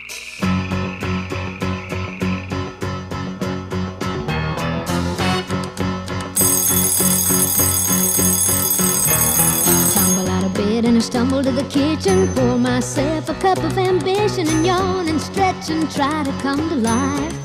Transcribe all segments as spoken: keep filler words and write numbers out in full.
And I stumble to the kitchen, pour myself a cup of ambition, and yawn and stretch and try to come to life.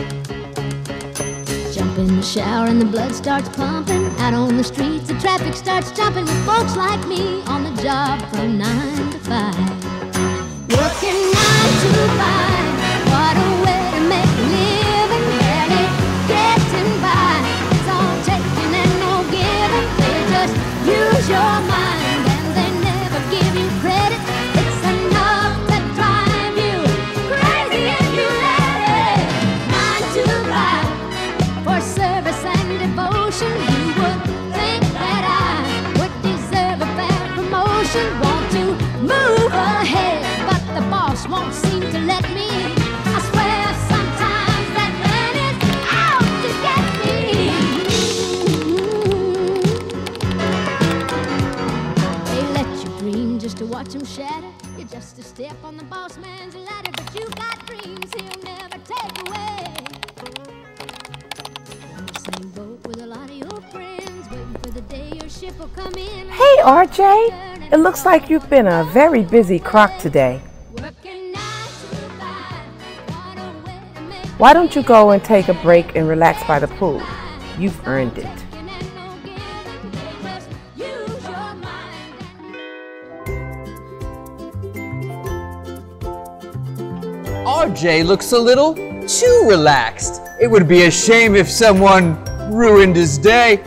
Jump in the shower and the blood starts pumping. Out on the streets the traffic starts jumping, with folks like me on the job from nine to five. Working nine to five, what a way to make a living, barely getting by. It's all taking and no giving, they just use your mind. Give you credit, it's enough to drive you crazy if you let it. Nine to five for service and devotion. You would think that I would deserve a fair promotion. Want to move ahead, but the boss won't seem to let me. I swear sometimes that man is out to get me. They let you dream just to watch him shatter. You're just a step on the boss man's ladder, but you got dreams he'll never take away. On the same boat with a lot of your friends, waiting for the day your ship will come in. Hey R J, it looks like you've been a very busy Kroc today. Why don't you go and take a break and relax by the pool? You've earned it. R J looks a little too relaxed. It would be a shame if someone ruined his day.